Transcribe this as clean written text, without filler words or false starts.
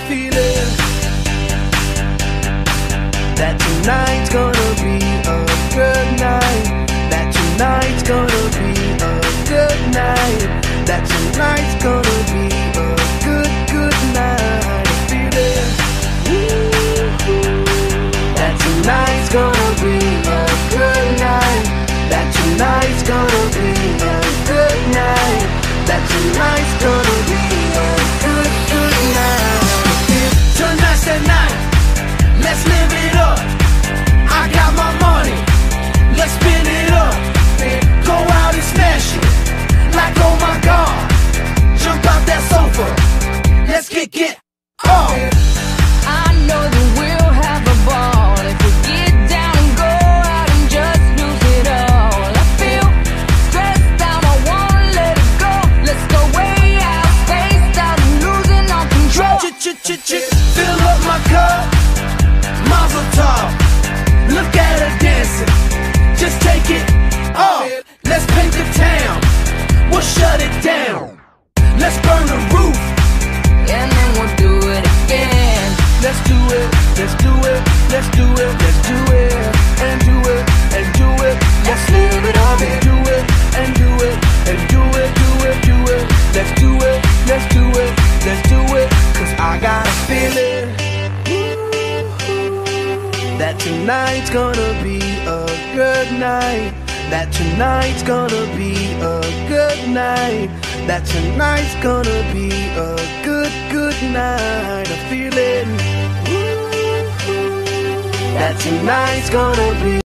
feeling that tonight's gonna be a good night. That tonight's gonna be a good night. That tonight's gonna be a good night. I feel it. That tonight's gonna be a good night. That tonight's gonna be a good night. That tonight's gonna be a good night. Tonight's the night. Let's live it up. I got my money. Let's spin it up. Go out and smash it. Like oh my God. Jump out that sofa. Let's get up. I know that we'll have a ball if we get down and go out and just lose it all. I feel stressed out, I wanna let it go. Let's go way out, spaced out and losing all control. Fill up my cup, Mazel tov. Look at her dancing, just take it off. Let's paint the town, we'll shut it down. Let's burn the roof, And then we'll do it again. let's do it, let's do it, let's do it, let's do it, and do it, and do it. Let's live it up and do it, and do it, and do it, do it, do it. Let's do it, let's do it, let's do it. Cause I got a feeling that tonight's gonna be a good night. That tonight's gonna be a good night. That tonight's gonna be a good night. I feel it. That tonight's gonna be